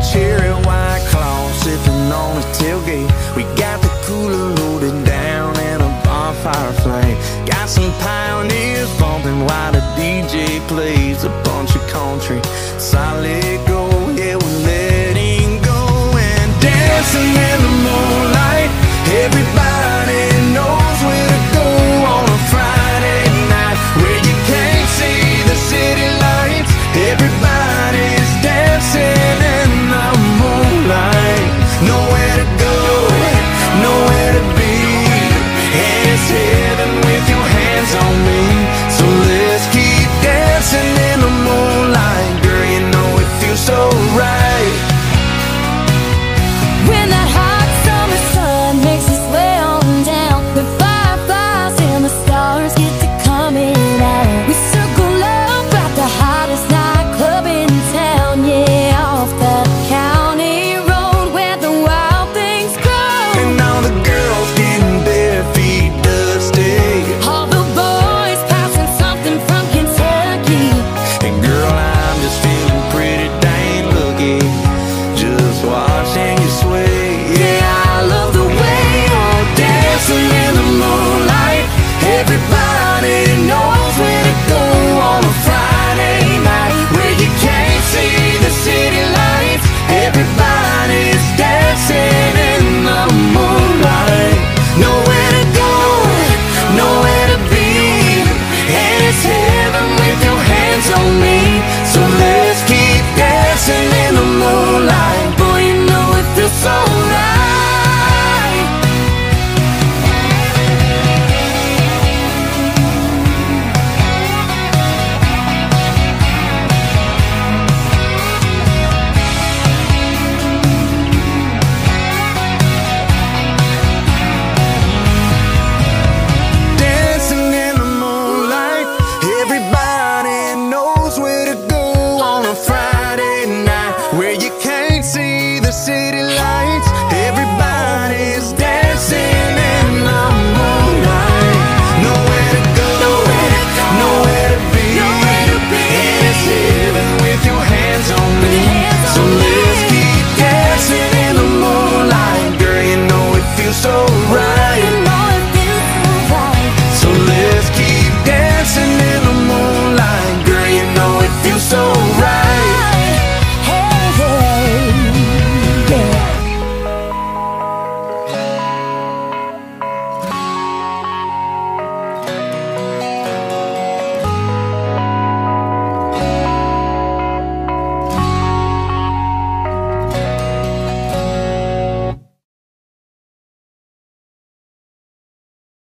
cherry white claw sipping on the tailgate. We got the cooler loaded down and a bonfire flame. Got some pioneers bumping while the DJ plays a bunch of country. Solid gold, yeah, we're letting go and dancing